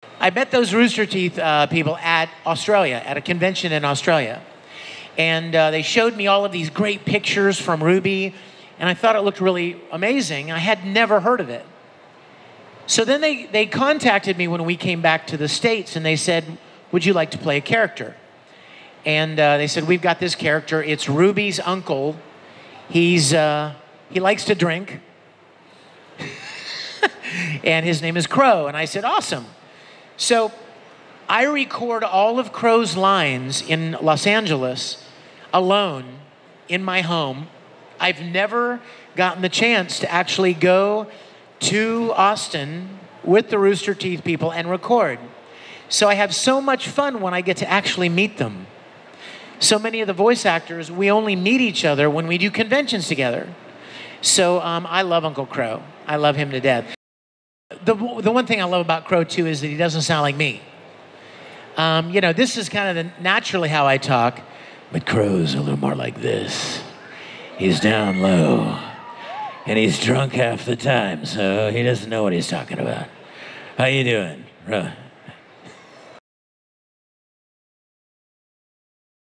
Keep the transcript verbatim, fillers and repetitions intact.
I met those Rooster Teeth uh, people at Australia, at a convention in Australia. And uh, they showed me all of these great pictures from RWBY, and I thought it looked really amazing. I had never heard of it. So then they, they contacted me when we came back to the States, and they said, would you like to play a character? And uh, they said, we've got this character. It's RWBY's uncle. He's, uh, he likes to drink. And his name is Qrow. And I said, awesome. So I record all of Qrow's lines in Los Angeles alone in my home. I've never gotten the chance to actually go to Austin with the Rooster Teeth people and record. So I have so much fun when I get to actually meet them. So many of the voice actors, we only meet each other when we do conventions together. So um, I love Uncle Qrow. I love him to death. The, the one thing I love about Qrow, too, is that he doesn't sound like me. Um, you know, this is kind of the, naturally how I talk, but Qrow's a little more like this. He's down low, and he's drunk half the time, so he doesn't know what he's talking about. How you doing, Qrow?